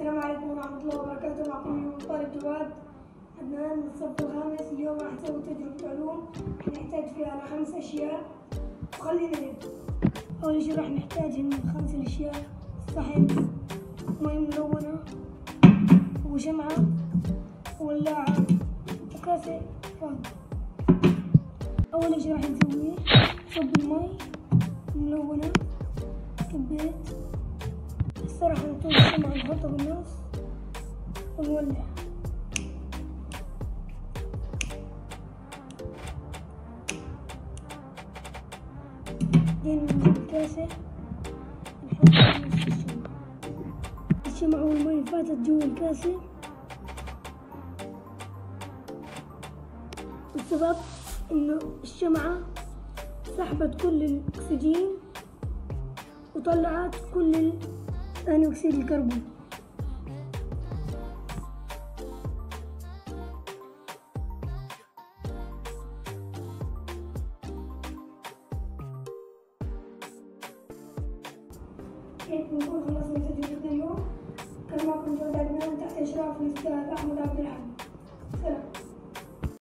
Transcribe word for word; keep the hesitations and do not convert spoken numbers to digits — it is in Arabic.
السلام عليكم ورحمة الله وبركاته. معكم اليوم طالب جواد عدنان من الصف الخامس. اليوم راح نسوي تجربة علوم نحتاج فيها لخمس أشياء، وخلينا نبدأ. أول شي راح نحتاج من خمس الأشياء: صحن، مي ملونة، وشمعة، وولاعة، وكاسة فاضية. أول شي راح نسويه صب المي ملونة، كبيت. هسه راح نطوي الشمعة نحطها بالنص ونولع. بعدين نجيب الكاسة نحطها بنص الشمعة. الشمعة والمي فاتت جوا الكاسة، والسبب إنه الشمعة سحبت كل الأكسجين وطلعت كل ثاني أكسيد الكربون. هيك بنكون خلصنا تجربتنا اليوم. كان معكم جواد عدنان تحت إشراف الأستاذ أحمد عبد الحميد. سلام.